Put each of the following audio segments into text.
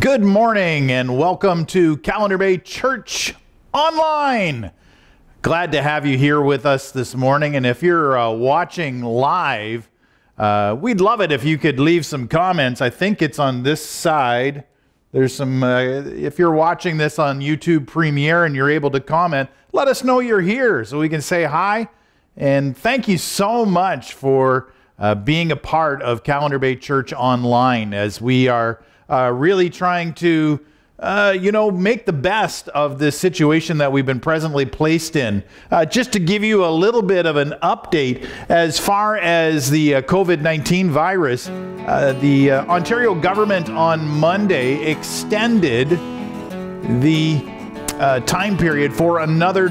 Good morning and welcome to Callander Bay Church Online. Glad to have you here with us this morning. And if you're watching live, we'd love it if you could leave some comments. I think it's on this side. There's some, if you're watching this on YouTube Premiere and you're able to comment, let us know you're here so we can say hi. And thank you so much for being a part of Callander Bay Church Online as we are really trying to, make the best of this situation that we've been presently placed in. Just to give you a little bit of an update as far as the COVID-19 virus, the Ontario government on Monday extended the time period for another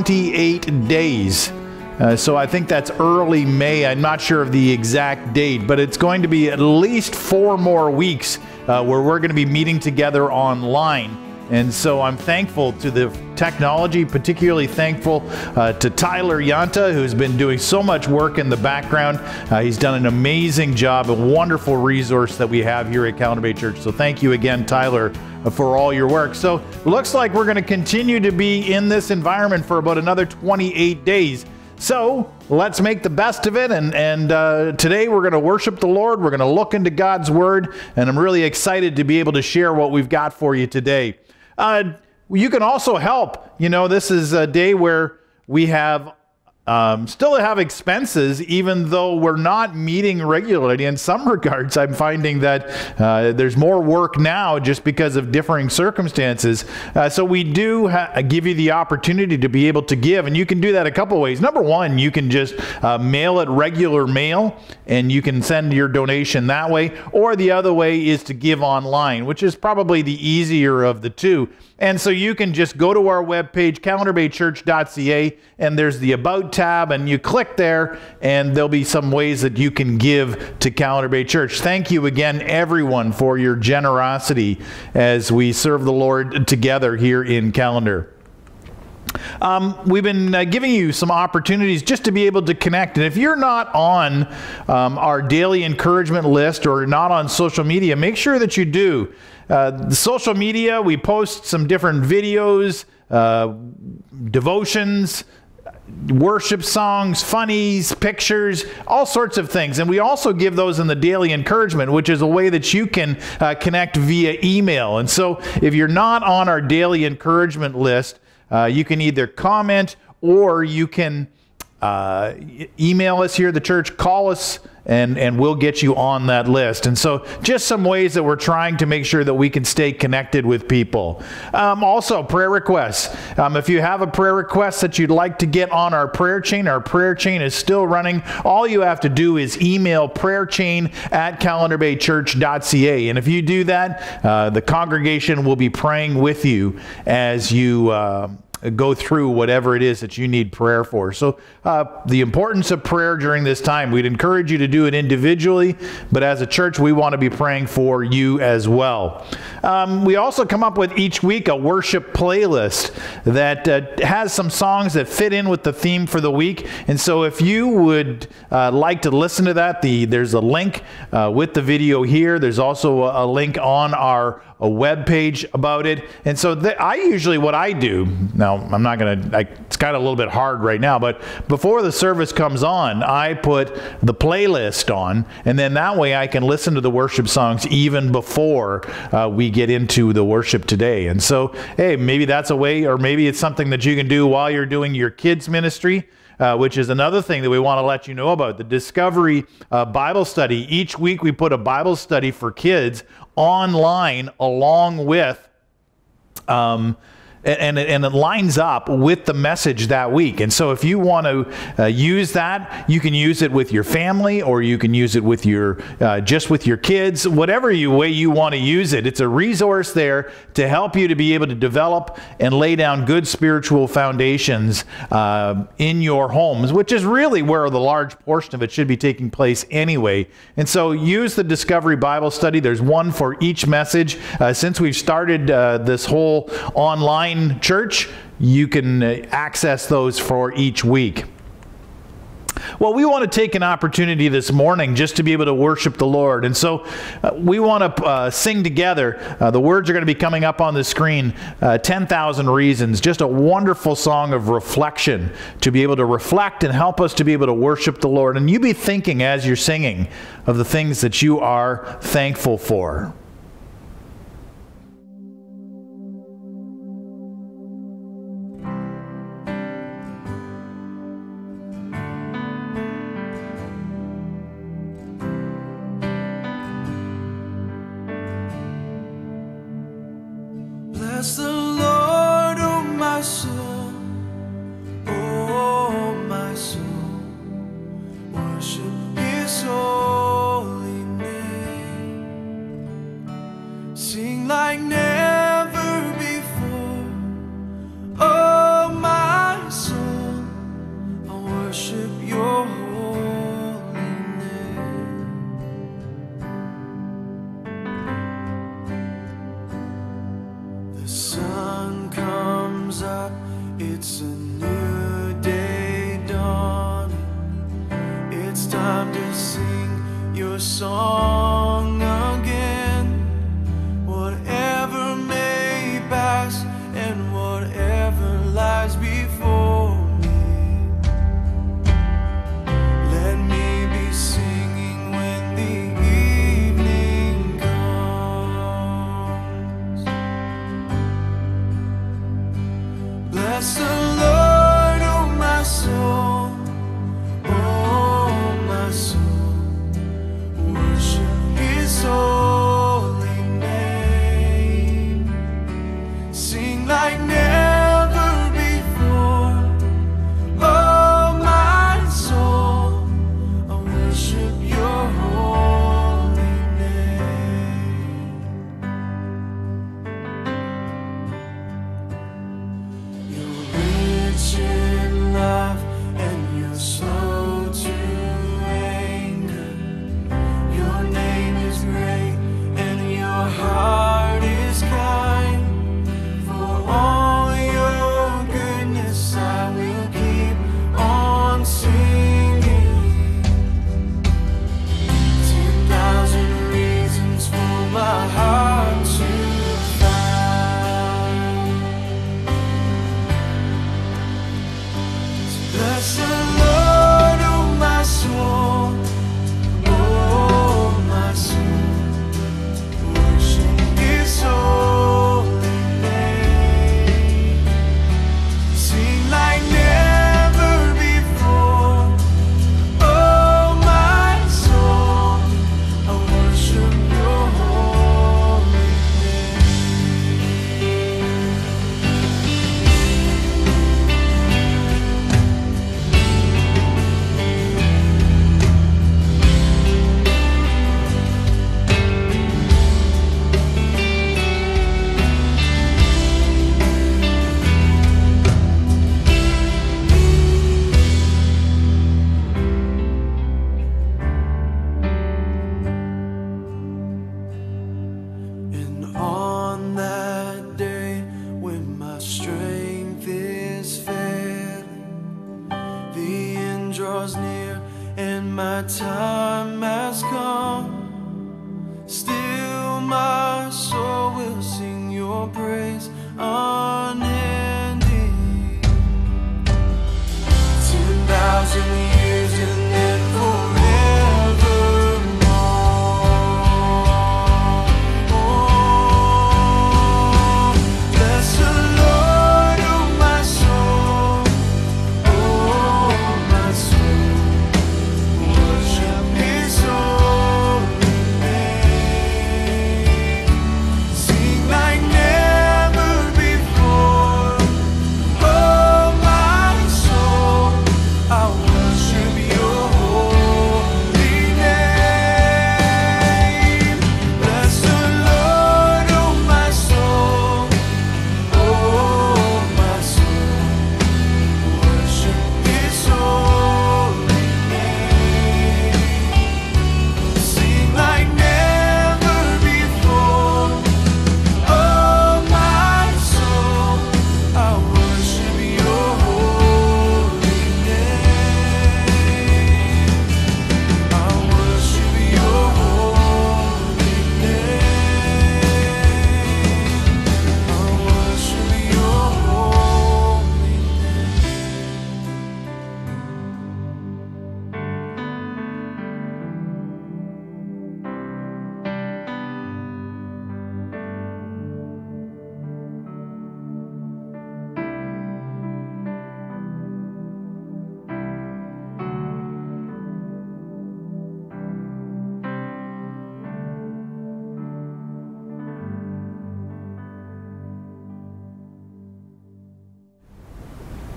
28 days. So I think that's early May. I'm not sure of the exact date, but it's going to be at least 4 more weeks where we're going to be meeting together online. And so I'm thankful to the technology, particularly thankful to Tyler Yanta, who's been doing so much work in the background. He's done an amazing job, a wonderful resource that we have here at Callander Bay Church. So thank you again, Tyler, for all your work. So looks like we're going to continue to be in this environment for about another 28 days. So let's make the best of it, and today we're going to worship the Lord. We're going to look into God's Word, and I'm really excited to be able to share what we've got for you today. You can also help. You know, this is a day where we have still have expenses, even though we're not meeting regularly. In some regards, I'm finding that there's more work now just because of differing circumstances. So we do give you the opportunity to be able to give, and you can do that a couple ways. Number one, you can just mail it regular mail, and you can send your donation that way. Or the other way is to give online, which is probably the easier of the two. And so you can just go to our webpage, callanderbaychurch.ca, and there's the About tab, and you click there, and there'll be some ways that you can give to Callander Bay Church. Thank you again, everyone, for your generosity as we serve the Lord together here in Callander. We've been giving you some opportunities just to be able to connect. And if you're not on our daily encouragement list or not on social media, make sure that you do. The social media, we post some different videos, devotions, worship songs, funnies, pictures, all sorts of things. And we also give those in the daily encouragement, which is a way that you can connect via email. And so if you're not on our daily encouragement list, you can either comment or you can email us here at the church, call us, and we'll get you on that list. And so just some ways that we're trying to make sure that we can stay connected with people. Also, prayer requests. If you have a prayer request that you'd like to get on our prayer chain is still running. All you have to do is email prayerchain@callanderbaychurch.ca. And if you do that, the congregation will be praying with you as you go through whatever it is that you need prayer for. So the importance of prayer during this time, we'd encourage you to do it individually, but as a church, we want to be praying for you as well. We also come up with each week a worship playlist that has some songs that fit in with the theme for the week. And so if you would like to listen to that, there's a link with the video here. There's also a link on our web page about it. And so what I do, now I'm not going to, it's kind of a little bit hard right now, but before the service comes on, I put the playlist on, and then that way I can listen to the worship songs even before we get into the worship today. And so, hey, maybe that's a way, or maybe it's something that you can do while you're doing your kids' ministry. Which is another thing that we want to let you know about, the Discovery Bible Study. Each week we put a Bible study for kids online along with and it lines up with the message that week. And so if you want to use that, you can use it with your family, or you can use it with your just with your kids, whatever way you want to use it. It's a resource there to help you to be able to develop and lay down good spiritual foundations in your homes, which is really where the large portion of it should be taking place anyway. And so use the Discovery Bible Study. There's one for each message. Since we've started this whole online church, you can access those for each week. Well, we want to take an opportunity this morning just to be able to worship the Lord. And so we want to sing together. The words are going to be coming up on the screen, 10,000 Reasons. Just a wonderful song of reflection to be able to reflect and help us to be able to worship the Lord. And you be thinking as you're singing of the things that you are thankful for. Bless the Lord, oh my soul, oh my soul, worship His holy name, sing like never before, oh my soul, I worship your holy name. The sun comes up, it's a new day dawning. It's time to sing your song again. Whatever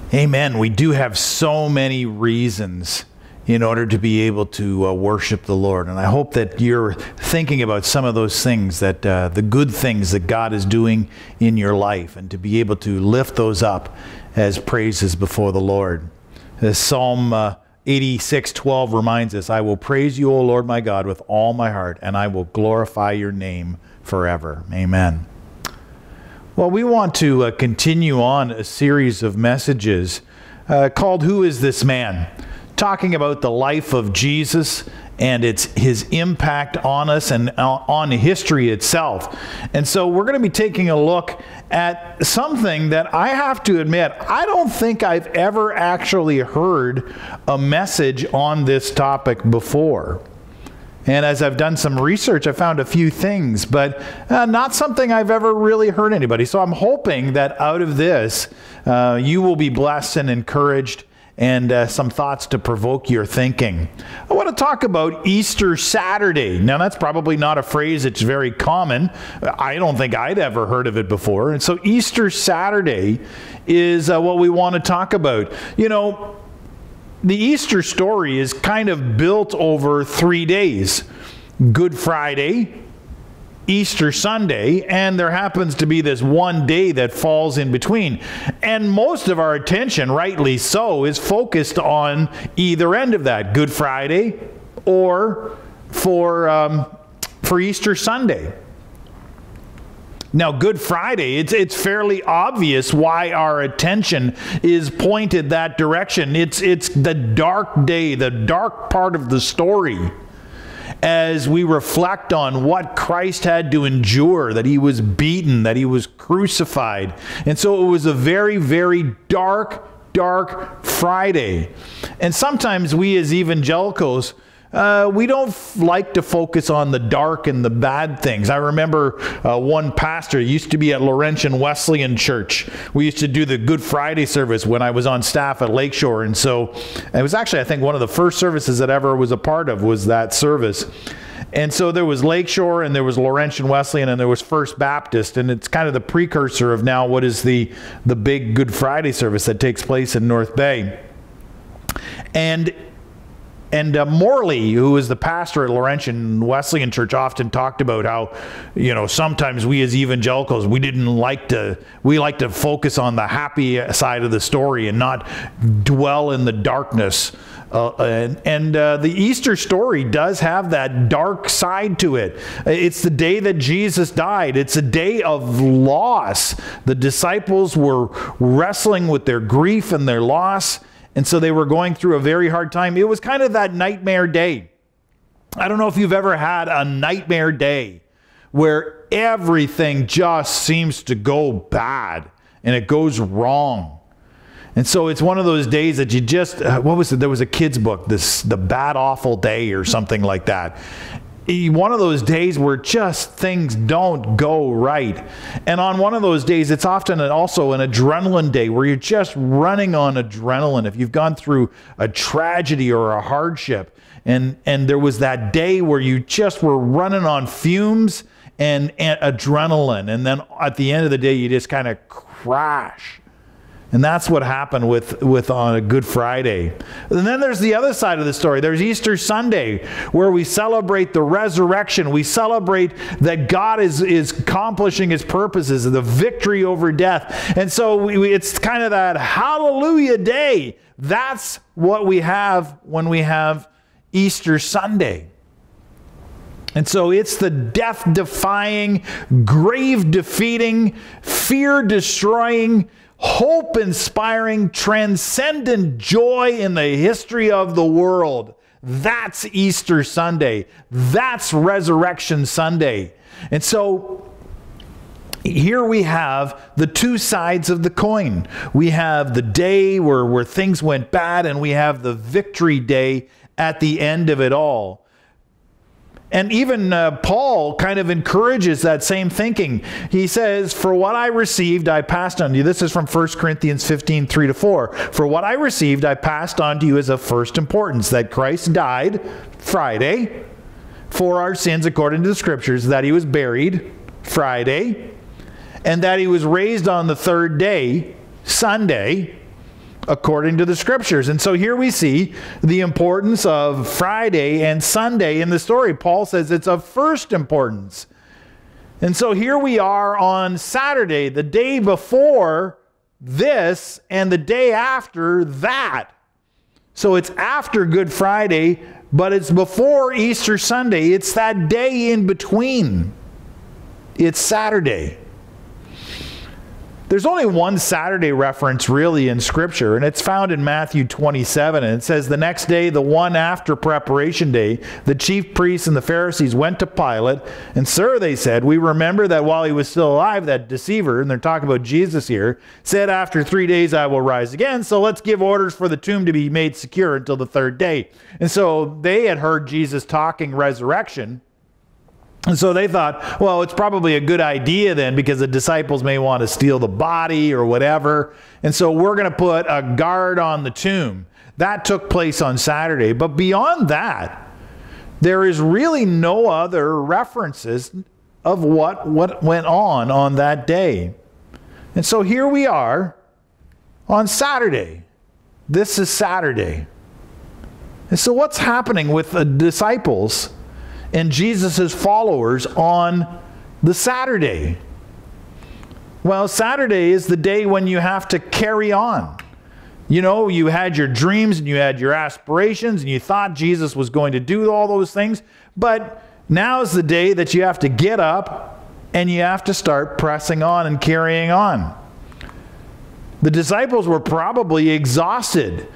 Amen. We do have so many reasons in order to be able to worship the Lord. And I hope that you're thinking about some of those things, that the good things that God is doing in your life, and to be able to lift those up as praises before the Lord. Psalm 86:12 reminds us, I will praise you, O Lord my God, with all my heart, and I will glorify your name forever. Amen. Well, we want to continue on a series of messages called Who is This Man? Talking about the life of Jesus and his impact on us and on history itself. And so we're going to be taking a look at something that I have to admit, I don't think I've ever actually heard a message on this topic before. And as I've done some research, I found a few things, but not something I've ever really heard anybody. So I'm hoping that out of this, you will be blessed and encouraged, and some thoughts to provoke your thinking. I want to talk about Easter Saturday. Now, that's probably not a phrase that's very common. I don't think I'd ever heard of it before. And so Easter Saturday is what we want to talk about. You know, the Easter story is kind of built over 3 days. Good Friday, Easter Sunday, and there happens to be this one day that falls in between. And most of our attention, rightly so, is focused on either end of that, Good Friday or for Easter Sunday. Now, Good Friday, it's fairly obvious why our attention is pointed that direction. It's the dark day, the dark part of the story, as we reflect on what Christ had to endure, that he was beaten, that he was crucified. And so it was a very, very dark Friday. And sometimes we as evangelicals, we don't like to focus on the dark and the bad things. I remember one pastor used to be at Laurentian Wesleyan Church. We used to do the Good Friday service when I was on staff at Lakeshore. And so it was actually, I think, one of the first services that ever was a part of was that service. And so there was Lakeshore, and there was Laurentian Wesleyan, and there was First Baptist. And it's kind of the precursor of now what is the big Good Friday service that takes place in North Bay. And Morley, who was the pastor at Laurentian Wesleyan Church, often talked about how, you know, sometimes we as evangelicals, we like to focus on the happy side of the story and not dwell in the darkness. The Easter story does have that dark side to it. It's the day that Jesus died. It's a day of loss. The disciples were wrestling with their grief and their loss. And so they were going through a very hard time. It was kind of that nightmare day. I don't know if you've ever had a nightmare day where everything just seems to go bad and it goes wrong. And so it's one of those days that you just, what was it? There was a kid's book, The Bad Awful Day or something like that. One of those days where just things don't go right. And on one of those days, it's often also an adrenaline day where you're just running on adrenaline. If you've gone through a tragedy or a hardship, and there was that day where you just were running on fumes and adrenaline, and then at the end of the day, you just kind of crash. And that's what happened with on a Good Friday. And then there's the other side of the story. There's Easter Sunday, where we celebrate the resurrection. We celebrate that God is accomplishing his purposes, the victory over death. And so it's kind of that hallelujah day. That's what we have when we have Easter Sunday. And so it's the death-defying, grave-defeating, fear-destroying, hope-inspiring, transcendent joy in the history of the world. That's Easter Sunday. That's Resurrection Sunday. And so here we have the two sides of the coin. We have the day where things went bad, and we have the victory day at the end of it all. And even Paul kind of encourages that same thinking. He says, for what I received, I passed on to you. This is from 1 Corinthians 15, 3-4. For what I received, I passed on to you as of first importance, that Christ died Friday for our sins according to the Scriptures, that he was buried Friday, and that he was raised on the third day, Sunday, according to the scriptures. And so here we see the importance of Friday and Sunday in the story. Paul says it's of first importance. And so here we are on Saturday, the day before this and the day after that. So it's after Good Friday, but it's before Easter Sunday. It's that day in between. It's Saturday. There's only one Saturday reference really in Scripture, and it's found in Matthew 27. And it says, the next day, the one after preparation day, the chief priests and the Pharisees went to Pilate. And, sir, they said, we remember that while he was still alive, that deceiver, and they're talking about Jesus here, said, after 3 days I will rise again. So let's give orders for the tomb to be made secure until the third day. And so they had heard Jesus talking resurrection. And so they thought, well, it's probably a good idea then because the disciples may want to steal the body or whatever. And so we're going to put a guard on the tomb. That took place on Saturday. But beyond that, there is really no other references of what went on that day. And so here we are on Saturday. This is Saturday. And so what's happening with the disciples and Jesus' followers on the Saturday? Well, Saturday is the day when you have to carry on. You know, you had your dreams and you had your aspirations and you thought Jesus was going to do all those things. But now is the day that you have to get up and you have to start pressing on and carrying on. The disciples were probably exhausted.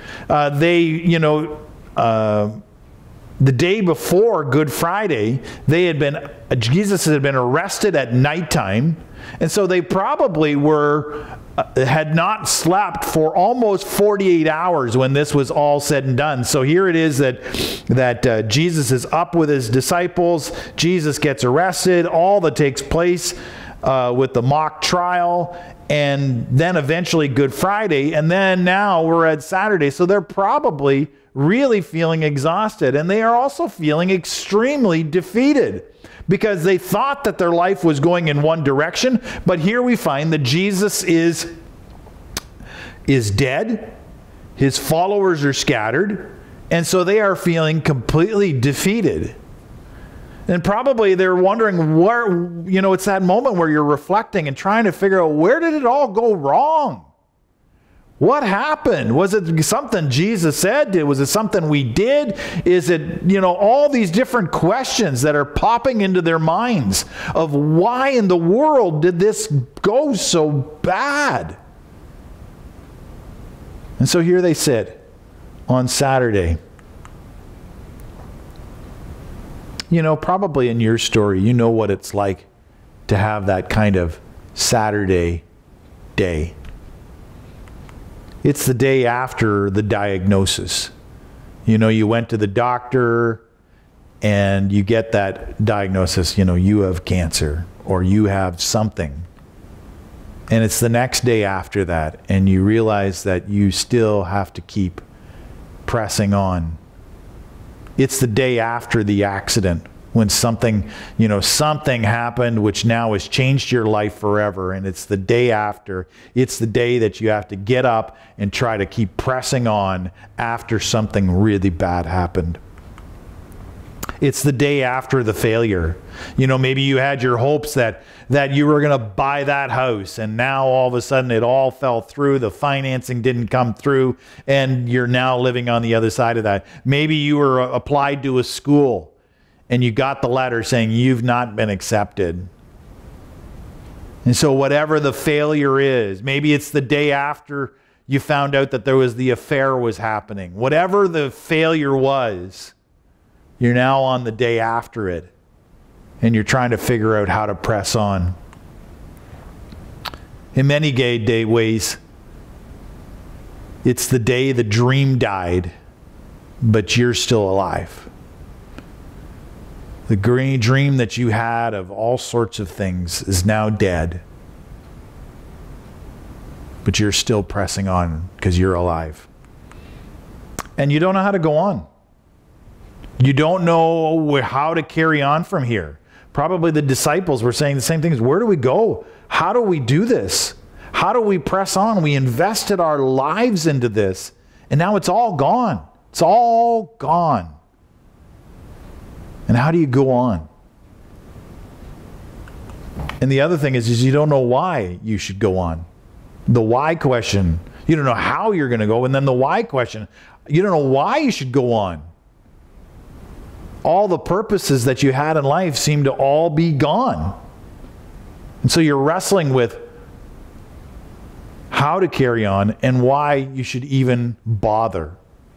The day before Good Friday, Jesus had been arrested at nighttime, and so they probably had not slept for almost 48 hours when this was all said and done. So here it is that Jesus is up with his disciples. Jesus gets arrested. All that takes place with the mock trial, and then eventually Good Friday, and then now we're at Saturday. So they're probably really feeling exhausted, and they are also feeling extremely defeated because they thought that their life was going in one direction, but here we find that Jesus is dead, his followers are scattered, and so they are feeling completely defeated. And probably they're wondering where, it's that moment where you're reflecting and trying to figure out, where did it all go wrong? What happened? Was it something Jesus said? Was it something we did? Is it, all these different questions that are popping into their minds of why in the world did this go so bad? And so here they sit on Saturday. Probably in your story, you know what it's like to have that kind of Saturday day. It's the day after the diagnosis. You went to the doctor and you get that diagnosis, you have cancer or you have something. And it's the next day after that and you realize that you still have to keep pressing on. It's the day after the accident when something happened which now has changed your life forever, and it's the day after. It's the day that you have to get up and try to keep pressing on after something really bad happened. It's the day after the failure. Maybe you had your hopes that you were going to buy that house, and now all of a sudden it all fell through. The financing didn't come through, and you're now living on the other side of that. Maybe you were applied to a school, and you got the letter saying you've not been accepted. And so whatever the failure is, maybe it's the day after you found out that the affair was happening. Whatever the failure was, you're now on the day after it, and you're trying to figure out how to press on. In many ways, it's the day the dream died, but you're still alive. The green dream that you had of all sorts of things is now dead, but you're still pressing on because you're alive. And you don't know how to go on. You don't know how to carry on from here. Probably the disciples were saying the same things. Where do we go? How do we do this? how do we press on? We invested our lives into this, and now it's all gone. It's all gone. And how do you go on? And the other thing is you don't know why you should go on. The why question. You don't know how you're going to go. And then the why question. You don't know why you should go on. All the purposes that you had in life seem to all be gone. And so you're wrestling with how to carry on and why you should even bother.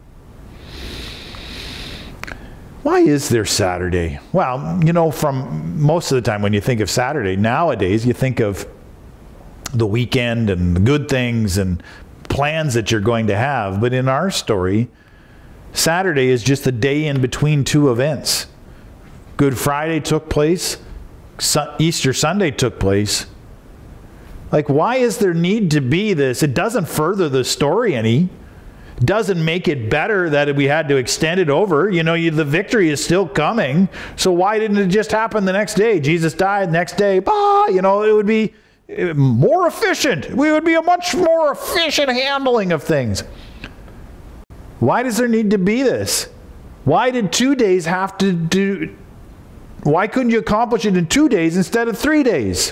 Why is there Saturday? Well, you know, from most of the time when you think of Saturday, nowadays you think of the weekend and the good things and plans that you're going to have. But in our story, Saturday is just a day in between two events. Good Friday took place. Easter Sunday took place. Like, why is there need to be this? It doesn't further the story any. Doesn't make it better that we had to extend it over. You know, the victory is still coming. So why didn't it just happen the next day? Jesus died next day. You know, it would be more efficient. We would be a much more efficient handling of things. Why does there need to be this? Why did 2 days have to do? Why couldn't you accomplish it in 2 days instead of 3 days?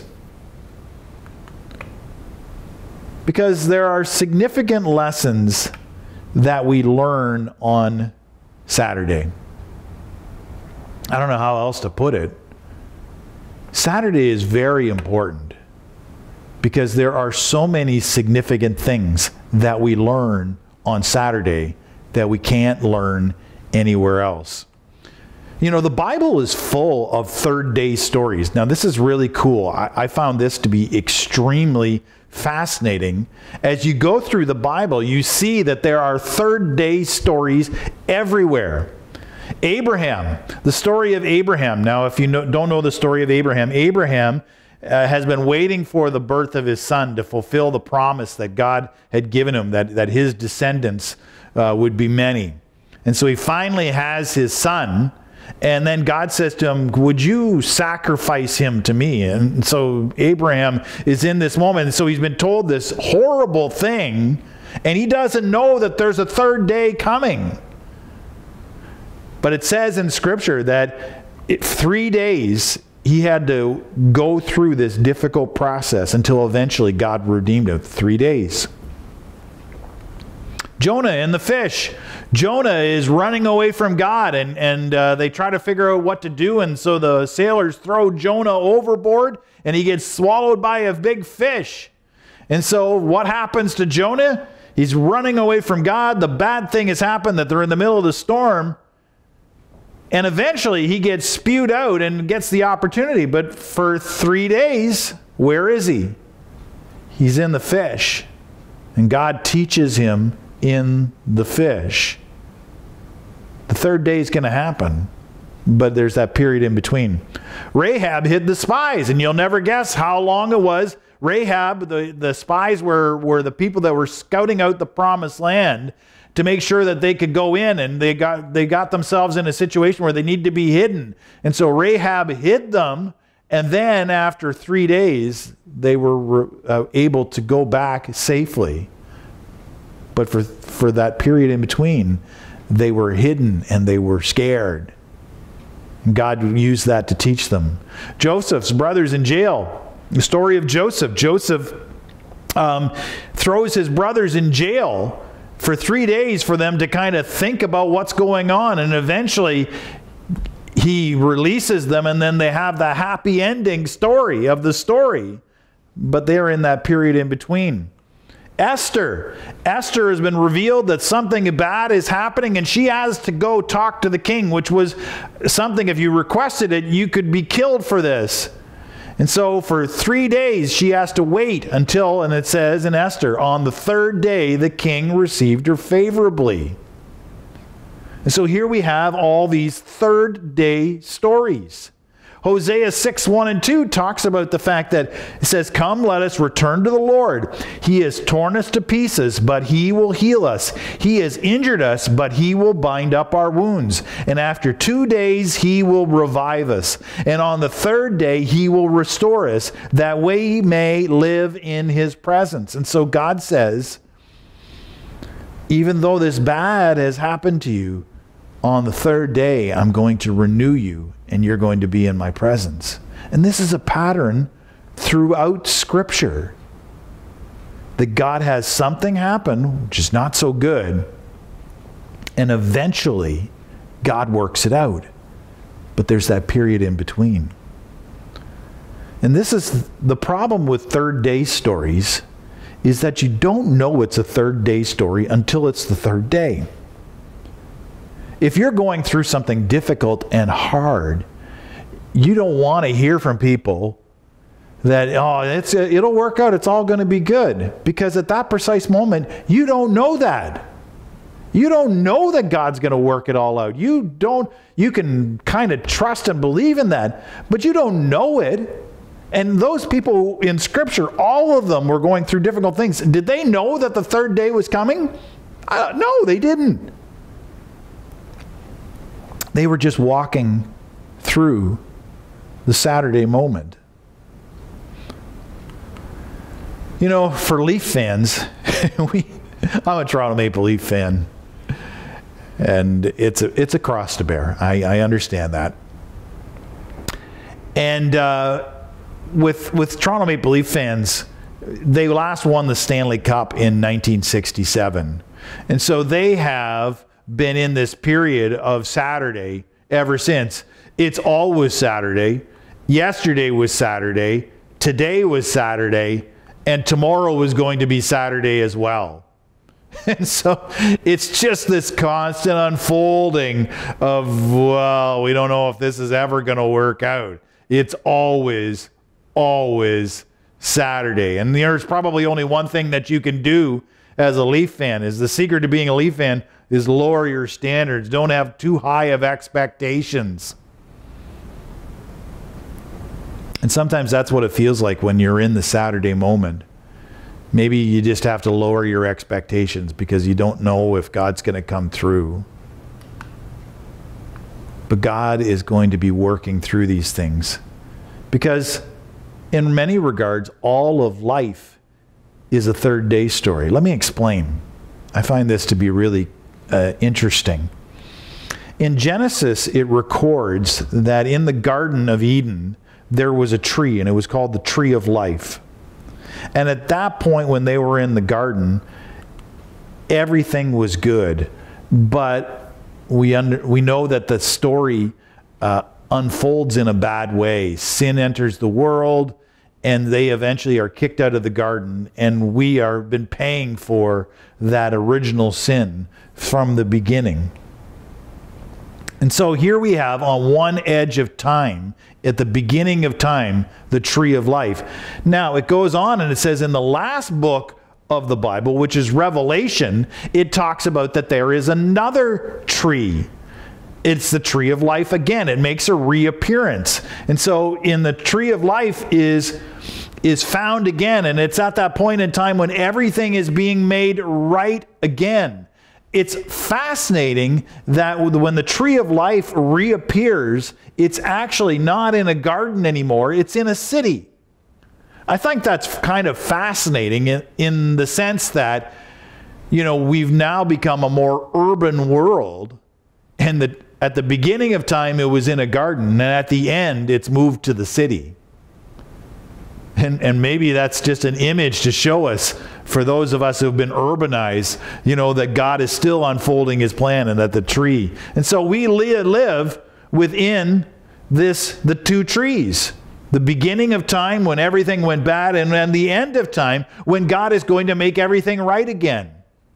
Because there are significant lessons that we learn on Saturday. I don't know how else to put it. Saturday is very important because there are so many significant things that we learn on Saturday that we can't learn anywhere else. You know, the Bible is full of third day stories. Now, this is really cool. I found this to be extremely fascinating. As you go through the Bible, you see that there are third day stories everywhere. Abraham, the story of Abraham. Now, if you don't know the story of Abraham, Abraham has been waiting for the birth of his son to fulfill the promise that God had given him, that his descendants would be many. And so he finally has his son. And then God says to him, would you sacrifice him to me? And so Abraham is in this moment. And so he's been told this horrible thing, and he doesn't know that there's a third day coming. But it says in Scripture that 3 days he had to go through this difficult process until eventually God redeemed him. 3 days. Jonah and the fish. Jonah is running away from God, and they try to figure out what to do, and so the sailors throw Jonah overboard, and he gets swallowed by a big fish. And so what happens to Jonah? He's running away from God. The bad thing has happened, that they're in the middle of the storm, and eventually he gets spewed out and gets the opportunity. But for 3 days, where is he? He's in the fish, and God teaches him in the fish. The third day is going to happen, but there's that period in between. Rahab hid the spies, and you'll never guess how long it was. Rahab, the spies were the people that were scouting out the promised land to make sure that they could go in, and they got themselves in a situation where they need to be hidden. And so Rahab hid them, and then after 3 days, they were able to go back safely. But for that period in between, they were hidden and they were scared. And God used that to teach them. Joseph's brothers in jail. The story of Joseph. Joseph throws his brothers in jail for 3 days for them to kind of think about what's going on. And eventually he releases them, and then they have the happy ending story of the story. But they're in that period in between. Esther has been revealed that something bad is happening, and she has to go talk to the king, which was something, if you requested it, you could be killed for this. And so for 3 days she has to wait until, and it says in Esther, on the third day the king received her favorably. And so here we have all these third day stories. Hosea 6:1-2 talks about the fact that it says, "Come, let us return to the Lord. He has torn us to pieces, but he will heal us. He has injured us, but he will bind up our wounds. And after 2 days he will revive us. And on the third day he will restore us, that we may live in his presence." And so God says, even though this bad has happened to you, on the third day I'm going to renew you, and you're going to be in my presence. And this is a pattern throughout Scripture, that God has something happen which is not so good, and eventually God works it out. But there's that period in between. And this is the problem with third day stories, is that you don't know it's a third day story until it's the third day. If you're going through something difficult and hard, you don't want to hear from people that, it'll work out, it's all going to be good. Because at that precise moment, you don't know that. You don't know that God's going to work it all out. You can kind of trust and believe in that, but you don't know it. And those people in Scripture, all of them were going through difficult things. Did they know that the third day was coming? No, they didn't. They were just walking through the Saturday moment. You know, for Leaf fans, I'm a Toronto Maple Leaf fan, and it's a cross to bear. I understand that. And with Toronto Maple Leaf fans, they last won the Stanley Cup in 1967. And so they have been in this period of Saturday ever since. It's always Saturday. Yesterday was Saturday. Today was Saturday. And tomorrow was going to be Saturday as well. And so it's just this constant unfolding of, well, we don't know if this is ever going to work out. It's always Saturday. And there's probably only one thing that you can do as a Leaf fan. Is the secret to being a Leaf fan is lower your standards. Don't have too high of expectations. And sometimes that's what it feels like when you're in the Saturday moment. Maybe you just have to lower your expectations because you don't know if God's going to come through. But God is going to be working through these things. Because in many regards, all of life is a third day story. Let me explain. I find this to be really interesting. In Genesis, it records that in the Garden of Eden, there was a tree, and it was called the Tree of Life. And at that point, when they were in the garden, everything was good. But we know that the story unfolds in a bad way. Sin enters the world, and they eventually are kicked out of the garden, and we are been paying for that original sin from the beginning. And so here we have, on one edge of time, at the beginning of time, the tree of life. Now, it goes on and it says in the last book of the Bible, which is Revelation, it talks about that there is another tree. It's the tree of life again. It makes a reappearance. And so in the tree of life is found again, and it's at that point in time when everything is being made right again. It's fascinating that when the tree of life reappears, it's actually not in a garden anymore, it's in a city. I think that's kind of fascinating in the sense that, we've now become a more urban world, and at the beginning of time it was in a garden, and at the end it's moved to the city. And maybe that's just an image to show us, for those of us who have been urbanized, that God is still unfolding his plan, and that the tree. And so we live within the two trees. The beginning of time when everything went bad, and then the end of time when God is going to make everything right again.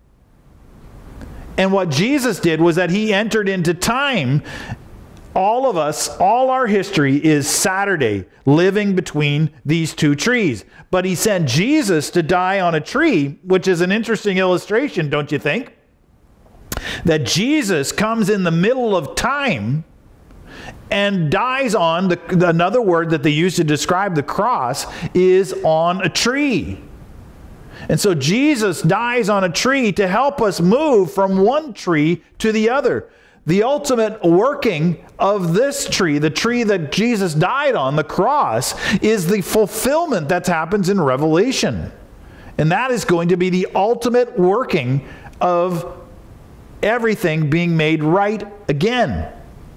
And what Jesus did was that he entered into time. All of us, all our history is Saturday, living between these two trees. But he sent Jesus to die on a tree, which is an interesting illustration, don't you think? That Jesus comes in the middle of time and dies on, another word that they use to describe the cross is on a tree. And so Jesus dies on a tree to help us move from one tree to the other. The ultimate working of this tree, the tree that Jesus died on, the cross, is the fulfillment that happens in Revelation. And that is going to be the ultimate working of everything being made right again.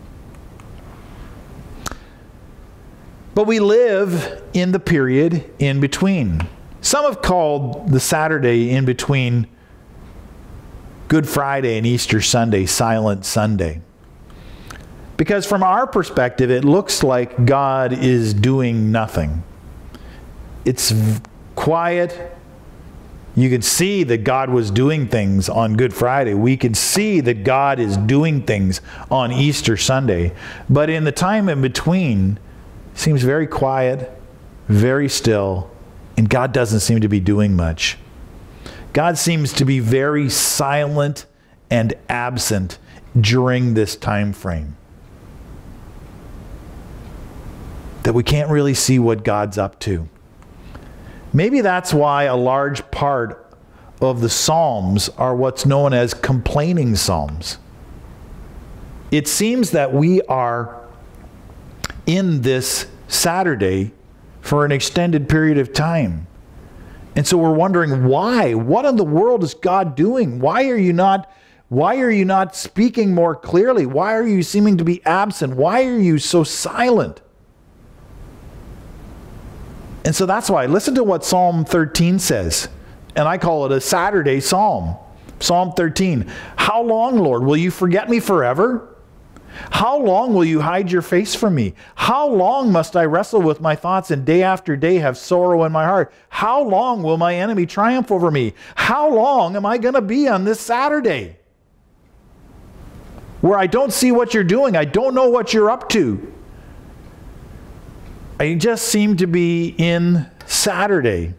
But we live in the period in between. Some have called the Saturday in between Good Friday and Easter Sunday Silent Sunday. Because from our perspective, it looks like God is doing nothing. It's quiet. You can see that God was doing things on Good Friday. We can see that God is doing things on Easter Sunday. But in the time in between, it seems very quiet, very still, and God doesn't seem to be doing much. God seems to be very silent and absent during this time frame. That we can't really see what God's up to. Maybe that's why a large part of the Psalms are what's known as complaining Psalms. It seems that we are in this Saturday for an extended period of time. And so we're wondering why? What in the world is God doing? Why are you not speaking more clearly? Why are you seeming to be absent? Why are you so silent? And so that's why. Listen to what Psalm 13 says. And I call it a Saturday psalm. Psalm 13. How long, Lord, will you forget me forever? How long will you hide your face from me? How long must I wrestle with my thoughts and day after day have sorrow in my heart? How long will my enemy triumph over me? How long am I going to be on this Saturday where I don't see what you're doing? I don't know what you're up to. I just seem to be in Saturday.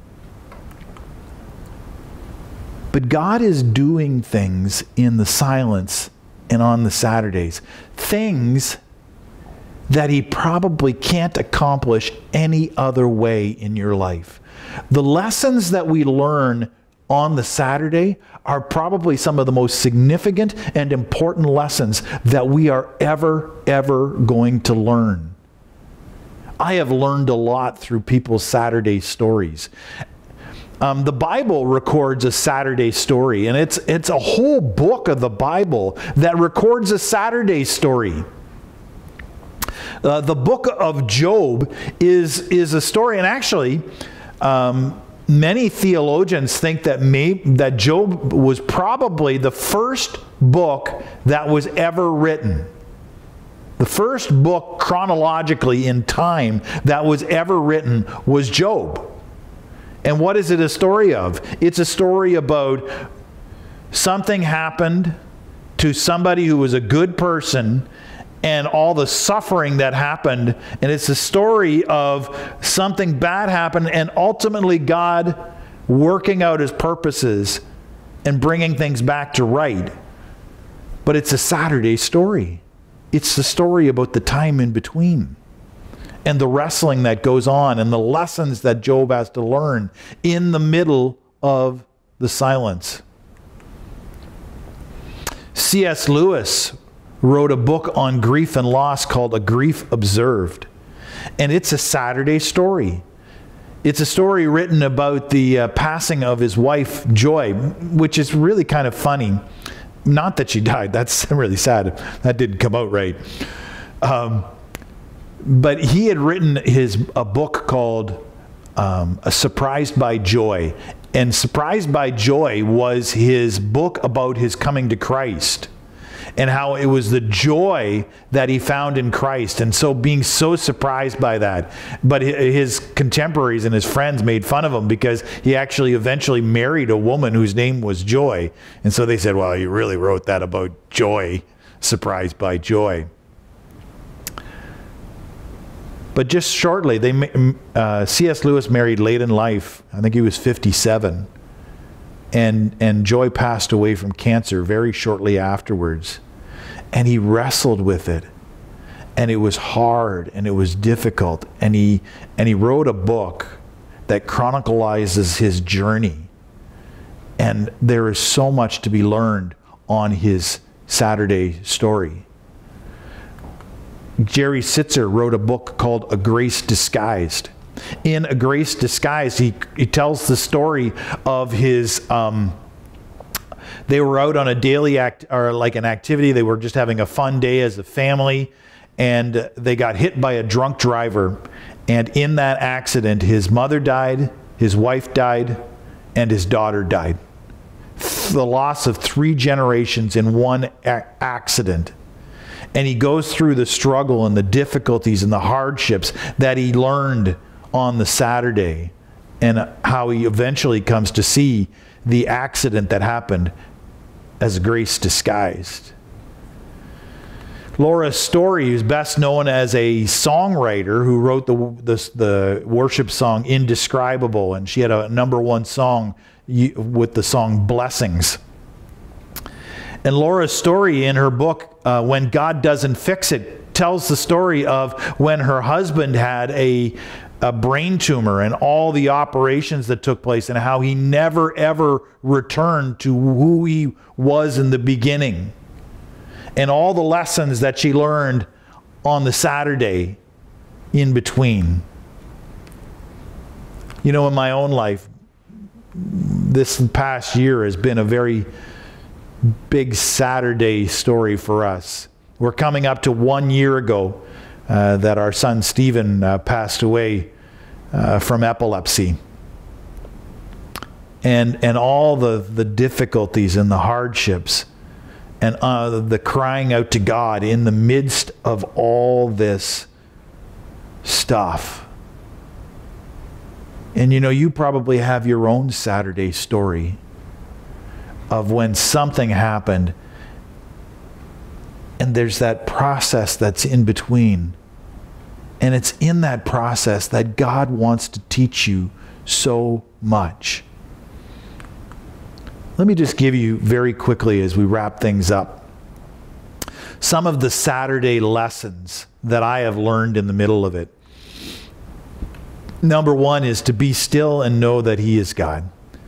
But God is doing things in the silence and on the Saturdays. Things that he probably can't accomplish any other way in your life. The lessons that we learn on the Saturday are probably some of the most significant and important lessons that we are ever going to learn. I have learned a lot through people's Saturday stories. The Bible records a Saturday story, and it's a whole book of the Bible that records a Saturday story. The book of Job is a story, and actually, many theologians think that Job was probably the first book that was ever written. The first book chronologically in time that was ever written was Job. And what is it a story of? It's a story about something happened to somebody who was a good person and all the suffering that happened. And it's a story of something bad happened and ultimately God working out his purposes and bringing things back to right. But it's a Saturday story. It's the story about the time in between. And the wrestling that goes on and the lessons that Job has to learn in the middle of the silence. C.S. Lewis wrote a book on grief and loss called A Grief Observed. And it's a Saturday story. It's a story written about the passing of his wife, Joy, which is really kind of funny. Not that she died. That's really sad. That didn't come out right. But he had written a book called Surprised by Joy. And Surprised by Joy was his book about his coming to Christ and how it was the joy that he found in Christ. And so being so surprised by that. But his contemporaries and his friends made fun of him because he actually eventually married a woman whose name was Joy. And so they said, well, you really wrote that about joy, Surprised by Joy. But just shortly, C.S. Lewis married late in life. I think he was 57. And Joy passed away from cancer very shortly afterwards. And he wrestled with it. And it was hard and it was difficult. And he wrote a book that chronicles his journey. And there is so much to be learned on his Saturday story. Jerry Sitzer wrote a book called A Grace Disguised. In A Grace Disguised, he tells the story of his... they were out on a daily an activity. They were just having a fun day as a family, and they got hit by a drunk driver. And in that accident, his mother died, his wife died, and his daughter died. The loss of 3 generations in one accident. And he goes through the struggle and the difficulties and the hardships that he learned on the Saturday, and how he eventually comes to see the accident that happened as grace disguised. Laura Story is best known as a songwriter who wrote the worship song Indescribable, and she had a #1 song with the song Blessings. And Laura's story in her book, When God Doesn't Fix It, tells the story of when her husband had a brain tumor and all the operations that took place, and how he never ever returned to who he was in the beginning. And all the lessons that she learned on the Saturday in between. You know, in my own life, this past year has been a very big Saturday story for us. We're coming up to 1 year ago that our son Stephen passed away from epilepsy. And all the difficulties and the hardships and the crying out to God in the midst of all this stuff. And you know, you probably have your own Saturday story of when something happened, and there's that process that's in between. And it's in that process that God wants to teach you so much. Let me just give you very quickly, as we wrap things up, some of the Saturday lessons that I have learned in the middle of it. #1 is to be still and know that He is God.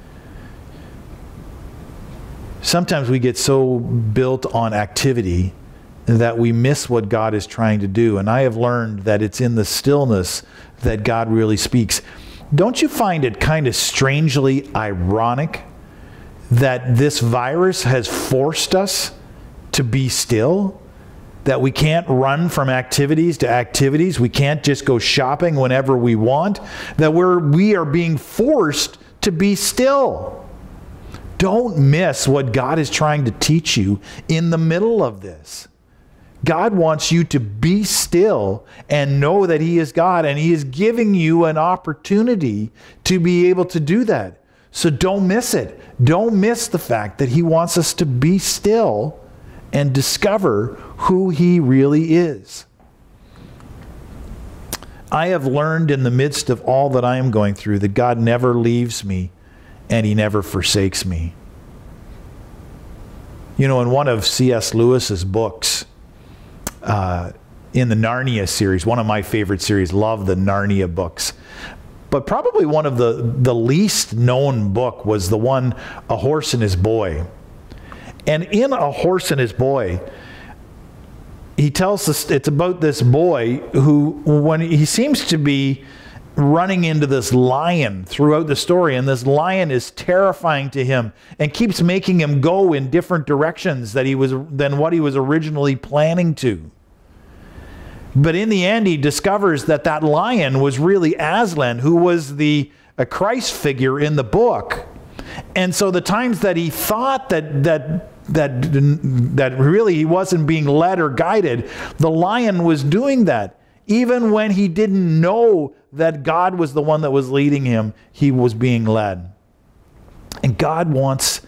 Sometimes we get so built on activity that we miss what God is trying to do. And I have learned that it's in the stillness that God really speaks. Don't you find it kind of strangely ironic that this virus has forced us to be still? That we can't run from activities to activities. We can't just go shopping whenever we want. That we are being forced to be still. Don't miss what God is trying to teach you in the middle of this. God wants you to be still and know that He is God, and He is giving you an opportunity to be able to do that. So don't miss it. Don't miss the fact that He wants us to be still and discover who He really is. I have learned in the midst of all that I am going through that God never leaves me and He never forsakes me. You know, in one of C.S. Lewis's books, in the Narnia series, one of my favorite series, love the Narnia books. But probably one of the least known book was the one, A Horse and His Boy. And in A Horse and His Boy, he tells us it's about this boy who, when he seems to be running into this lion throughout the story, and this lion is terrifying to him and keeps making him go in different directions than what he was originally planning to. But in the end, he discovers that lion was really Aslan, who was a Christ figure in the book. And so the times that he thought that really he wasn't being led or guided, the lion was doing that. Even when he didn't know that God was the one that was leading him, he was being led. And God wants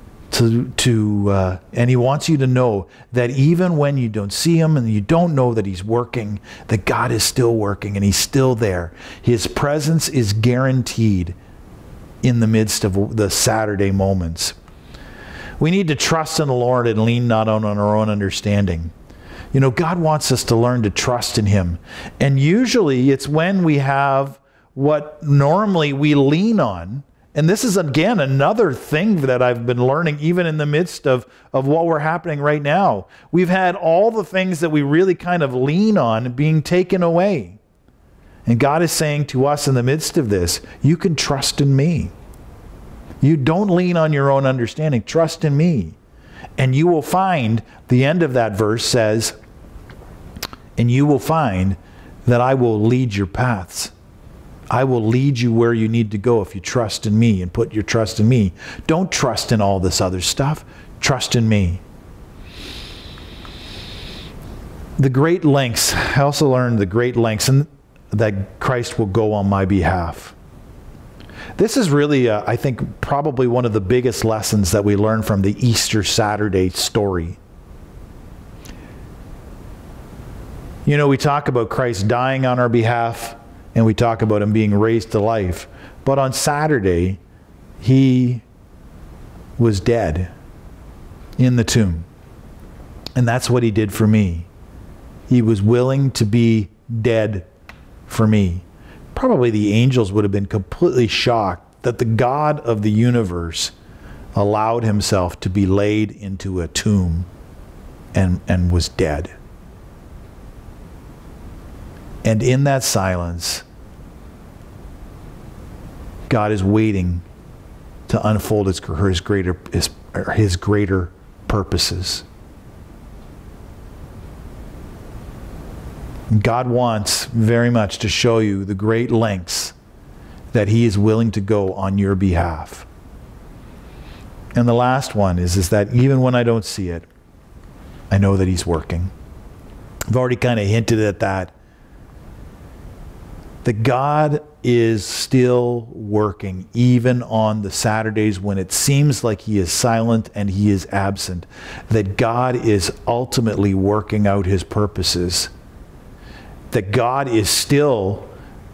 and He wants you to know that even when you don't see Him and you don't know that He's working, that God is still working and He's still there. His presence is guaranteed in the midst of the Saturday moments. We need to trust in the Lord and lean not on our own understanding. You know, God wants us to learn to trust in him. And usually it's when we have what normally we lean on. And this is, again, another thing that I've been learning even in the midst of what we're happening right now. We've had all the things that we really kind of lean on being taken away. And God is saying to us in the midst of this, you can trust in me. You don't lean on your own understanding. Trust in me. And you will find, the end of that verse says, and you will find that I will lead your paths. I will lead you where you need to go if you trust in me and put your trust in me. Don't trust in all this other stuff. Trust in me. The great lengths. I also learned the great lengths that Christ will go on my behalf. This is really, I think, probably one of the biggest lessons that we learn from the Easter Saturday story. You know, we talk about Christ dying on our behalf, and we talk about him being raised to life. But on Saturday, he was dead in the tomb. And that's what he did for me. He was willing to be dead for me. Probably the angels would have been completely shocked that the God of the universe allowed himself to be laid into a tomb and was dead. And in that silence, God is waiting to unfold his greater purposes. And God wants very much to show you the great lengths that he is willing to go on your behalf. And the last one is that even when I don't see it, I know that he's working. I've already kind of hinted at that. That God is still working even on the Saturdays when it seems like he is silent and he is absent. That God is ultimately working out his purposes. That God is still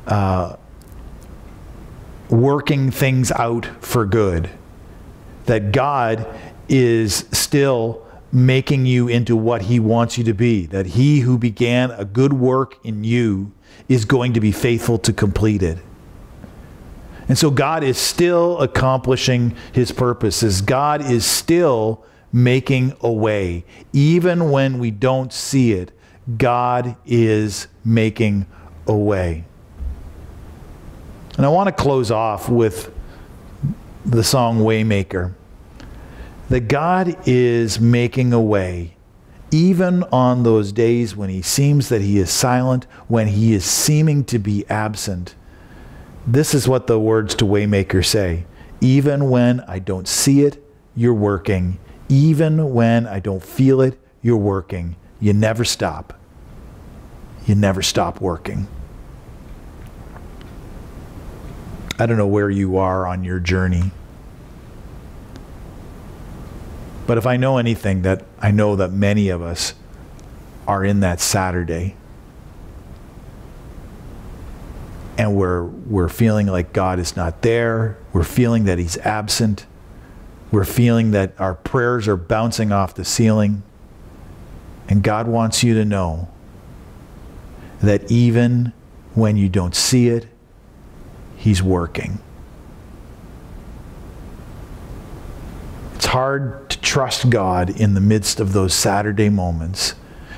working things out for good. That God is still making you into what he wants you to be. That he who began a good work in you is going to be faithful to complete it. And so God is still accomplishing his purposes. God is still making a way. Even when we don't see it, God is making a way. And I want to close off with the song Waymaker. That God is making a way even on those days when he seems that he is silent, when he is seeming to be absent. This is what the words to Waymaker say. Even when I don't see it, you're working. Even when I don't feel it, you're working. You never stop. You never stop working. I don't know where you are on your journey. But if I know anything, that I know that many of us are in that Saturday. And we're feeling like God is not there. We're feeling that he's absent. We're feeling that our prayers are bouncing off the ceiling. And God wants you to know that even when you don't see it, he's working. It's hard to trust God in the midst of those Saturday moments.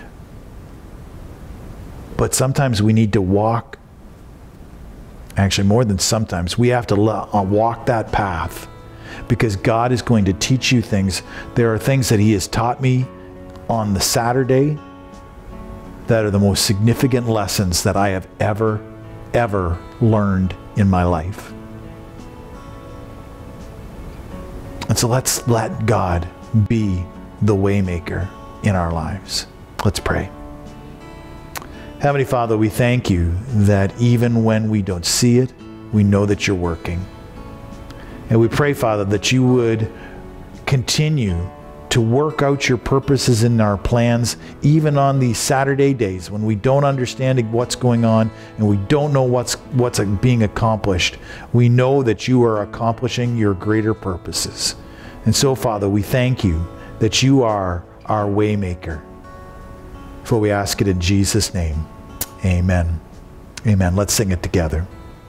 But sometimes we need to walk, actually more than sometimes, we have to walk that path because God is going to teach you things. There are things that he has taught me on the Saturday that are the most significant lessons that I have ever learned in my life. And so let's let God be the waymaker in our lives. Let's pray. Heavenly Father, we thank you that even when we don't see it, we know that you're working. And we pray, Father, that you would continue to work out your purposes in our plans, even on these Saturday days when we don't understand what's going on and we don't know what's being accomplished. We know that you are accomplishing your greater purposes. And so, Father, we thank you that you are our waymaker. For we ask it in Jesus' name. Amen. Amen. Let's sing it together.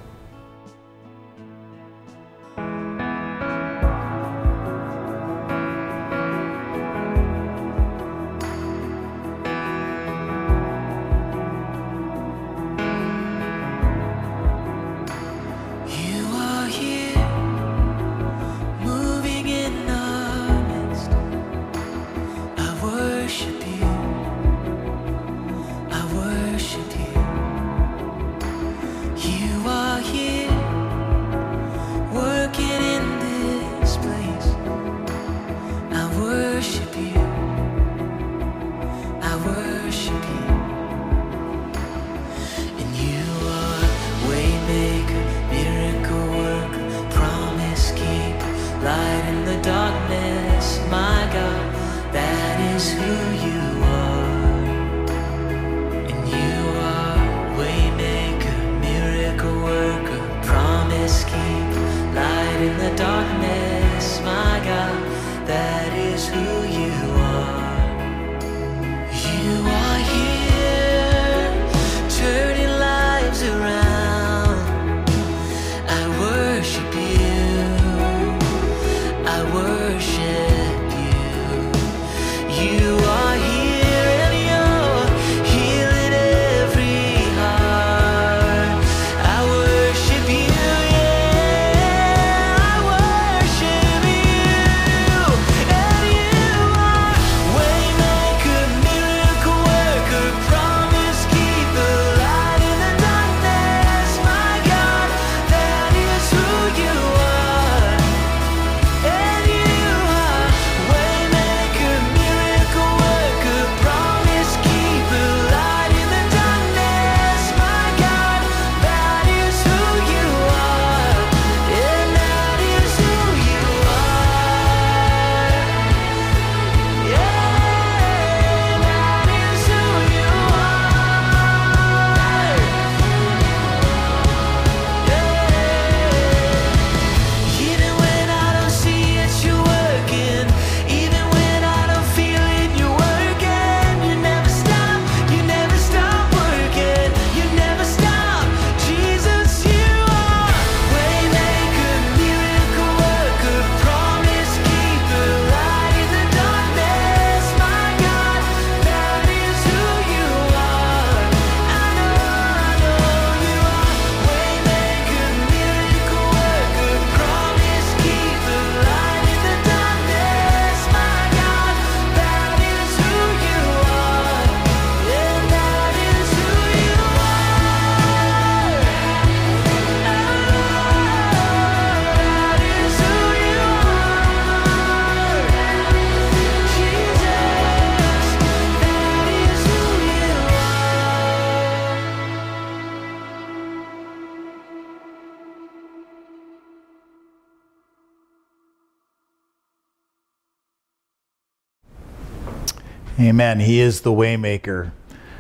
Amen. He is the Waymaker.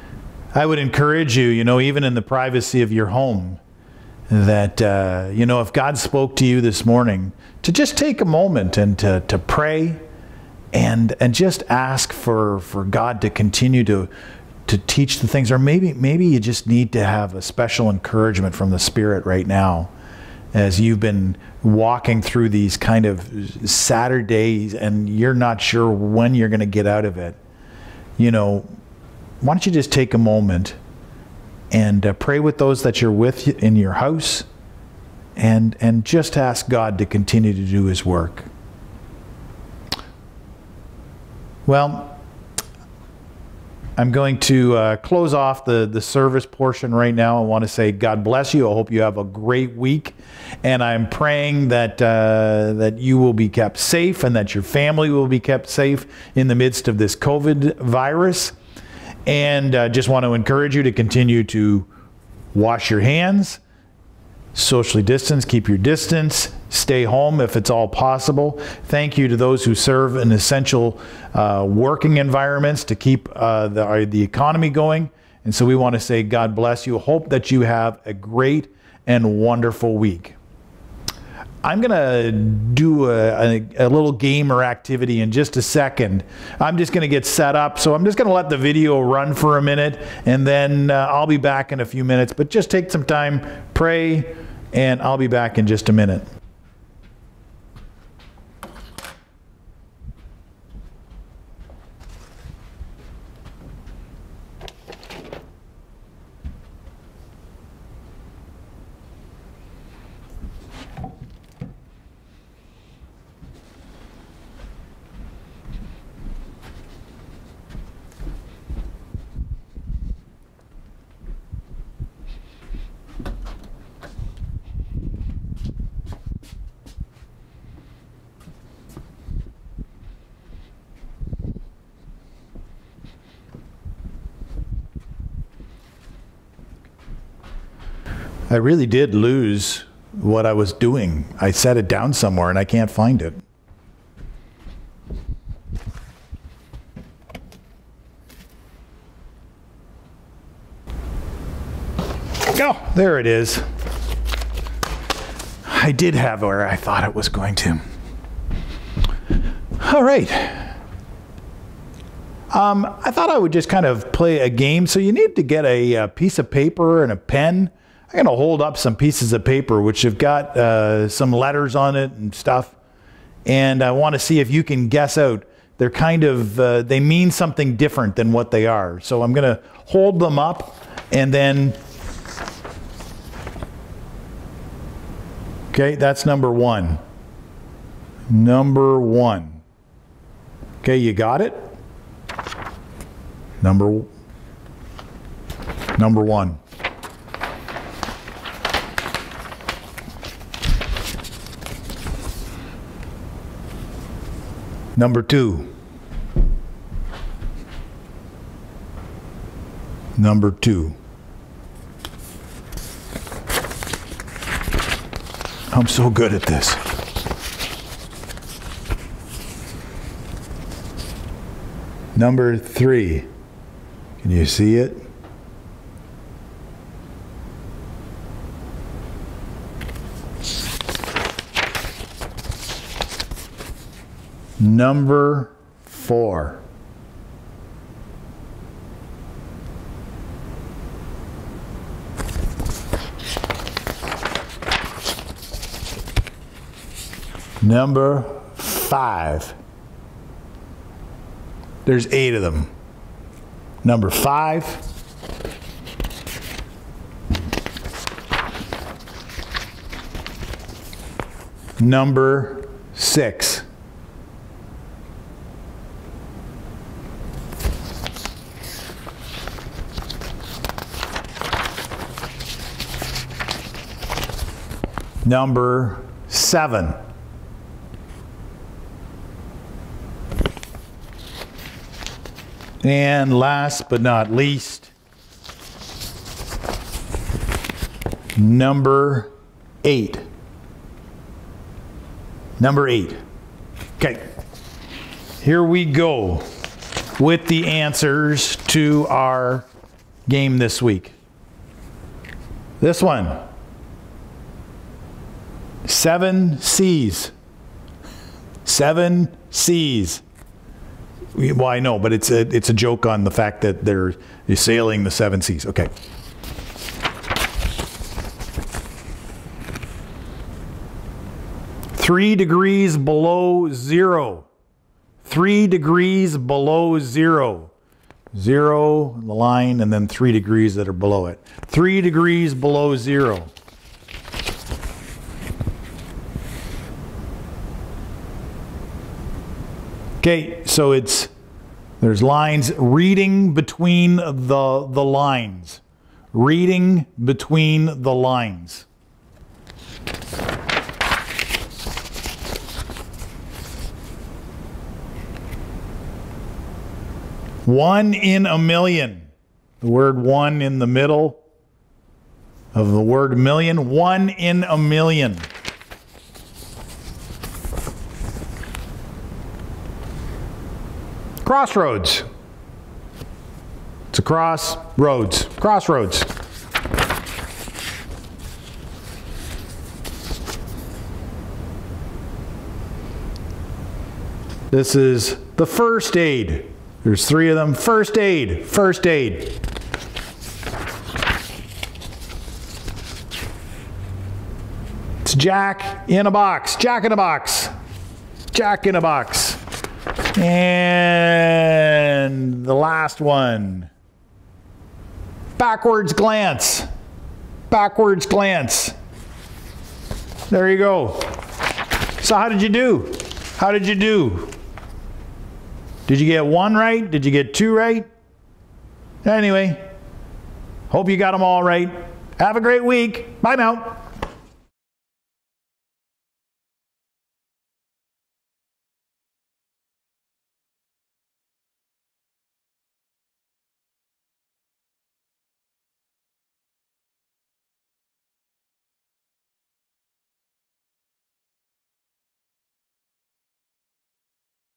I would encourage you, even in the privacy of your home, that, if God spoke to you this morning, to just take a moment and to pray and just ask for God to continue to teach the things. Or maybe you just need to have a special encouragement from the Spirit right now as you've been walking through these kind of Saturdays and you're not sure when you're going to get out of it. Why don't you just take a moment and pray with those that you're with in your house and just ask God to continue to do His work. Well, I'm going to close off the service portion right now. I want to say God bless you. I hope you have a great week. And I'm praying that you will be kept safe and that your family will be kept safe in the midst of this COVID virus. And just want to encourage you to continue to wash your hands, socially distance, keep your distance, stay home if it's all possible. Thank you to those who serve in essential working environments to keep the economy going. And so we want to say God bless you. Hope that you have a great and wonderful week. I'm going to do a little game or activity in just a second. I'm just going to get set up. So I'm just going to let the video run for a minute, and then I'll be back in a few minutes. But just take some time, pray, and I'll be back in just a minute. I really did lose what I was doing. I set it down somewhere and I can't find it. Oh, there it is. I did have where I thought it was going to. All right. I thought I would just kind of play a game. So you need to get a piece of paper and a pen. I'm going to hold up some pieces of paper which have got some letters on it and stuff. And I want to see if you can guess out. They're kind of, they mean something different than what they are. So I'm going to hold them up and then, okay, that's number one. Number one. Okay, you got it? Number one. Number two. Number two. I'm so good at this. Number three. Can you see it? Number four. Number five. There's 8 of them. Number 5. Number 6. Number 7. And last but not least, number 8. Number 8. Okay, here we go with the answers to our game this week. This one, 7 C's. 7 C's. Well, I know, but it's a joke on the fact that they're sailing the 7 seas. Okay. Three degrees below zero. 3 degrees below zero. 0, the line, and then 3 degrees that are below it. 3 degrees below zero. Okay, so there's lines reading between the lines. Reading between the lines. One in a million. The word one in the middle of the word million. 1 in a million. Crossroads. It's a cross, roads. Crossroads. This is the first aid. There's 3 of them. First aid. First aid. It's Jack in a box. Jack in a box. Jack in a box. And the last one. Backwards glance. Backwards glance. There you go. So how did you do? How did you do? Did you get 1 right? Did you get 2 right? Anyway, hope you got them all right. Have a great week. Bye now.